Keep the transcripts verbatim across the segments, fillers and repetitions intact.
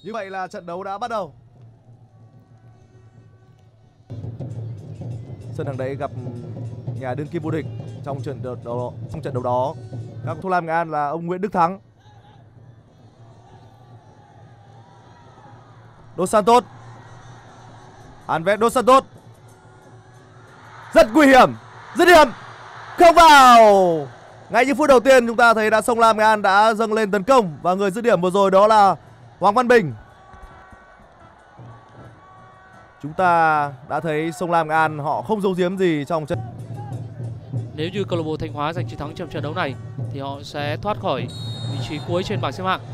Như vậy là trận đấu đã bắt đầu. Sân Hàng Đẫy gặp nhà đương kim vô địch trong trận đấu đó, trong trận đấu đó. Các Thu Lam Nghệ An là ông Nguyễn Đức Thắng. Dos Santos. Alves Dos Santos. Rất nguy hiểm, dứt điểm, không vào. Ngay những phút đầu tiên chúng ta thấy đã Sông Lam Nghệ An đã dâng lên tấn công và người dứt điểm vừa rồi đó là Hoàng Văn Bình. Chúng ta đã thấy Sông Lam Nghệ An họ không giấu giếm gì trong trận. Nếu như câu lạc bộ Thanh Hóa giành chiến thắng trong trận đấu này thì họ sẽ thoát khỏi vị trí cuối trên bảng xếp hạng.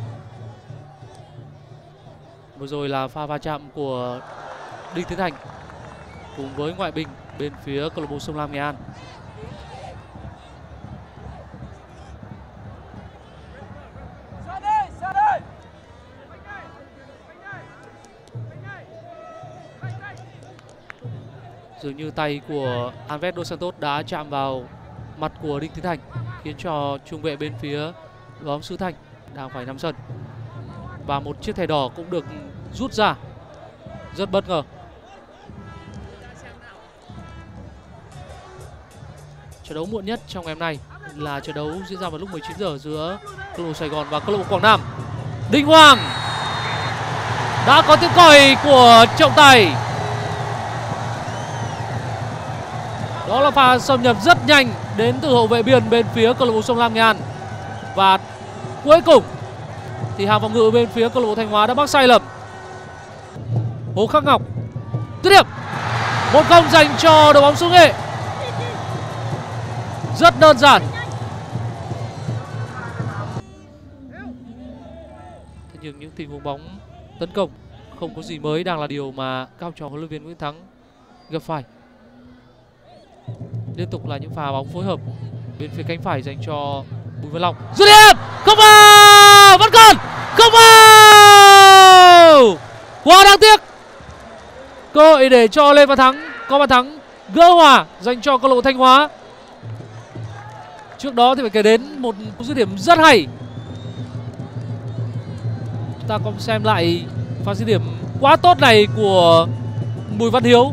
Vừa rồi là pha va chạm của Đinh Tiến Thành cùng với ngoại binh bên phía câu lạc bộ Sông Lam Nghệ An. Dường như tay của Alves Dos Santos đã chạm vào mặt của Đinh Tiến Thành, khiến cho trung vệ bên phía đội bóng xứ Thanh đang phải nằm sân. Và một chiếc thẻ đỏ cũng được rút ra, rất bất ngờ. Trận đấu muộn nhất trong ngày hôm nay là trận đấu diễn ra vào lúc mười chín giờ giữa câu lạc bộ Sài Gòn và câu lạc bộ Quảng Nam. Đình Hoàng đã có tiếng còi của trọng tài. Đó là pha xâm nhập rất nhanh đến từ hậu vệ biên bên phía câu lạc bộ Sông Lam Nghệ An. Và cuối cùng thì hàng phòng ngự bên phía câu lạc bộ Thanh Hóa đã mắc sai lầm. Hồ Khắc Ngọc dứt điểm, một không dành cho đội bóng xứ Nghệ. Rất đơn giản. Thế nhưng những tình huống bóng tấn công không có gì mới đang là điều mà các học trò huấn luyện viên Nguyễn Thắng gặp phải. Liên tục là những pha bóng phối hợp bên phía cánh phải dành cho Bùi Văn Long. Dứt điểm, không vào, vẫn còn không vào. Quá đáng tiếc. Cơ hội để cho Lê Văn Thắng có bàn thắng gỡ hòa dành cho câu lạc bộ Thanh Hóa. Trước đó thì phải kể đến một dứt điểm rất hay. Chúng ta cùng xem lại pha dứt điểm quá tốt này của Bùi Văn Hiếu.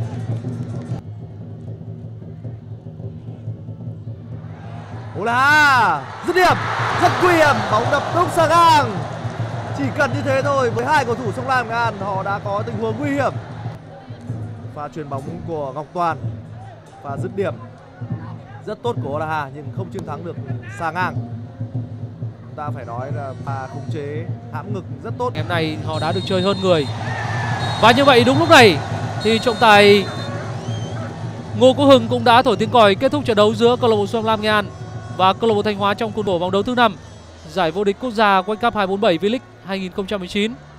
Ola dứt điểm rất nguy hiểm, bóng đập đúng sang ngang. Chỉ cần như thế thôi, với hai cầu thủ Sông Lam Nghệ An họ đã có tình huống nguy hiểm. Pha chuyền bóng của Ngọc Toàn, pha dứt điểm rất tốt của Ola nhưng không chiến thắng được sang ngang. Chúng ta phải nói là pha khống chế hãm ngực rất tốt. Ngày hôm nay họ đã được chơi hơn người. Và như vậy đúng lúc này thì trọng tài Ngô Quốc Hưng cũng đã thổi tiếng còi kết thúc trận đấu giữa câu lạc bộ Sông Lam Nghệ An và câu lạc bộ Thanh Hóa trong khuôn khổ vòng đấu thứ năm giải vô địch quốc gia World Cup hai bốn bảy V-League hai nghìn không trăm mười chín.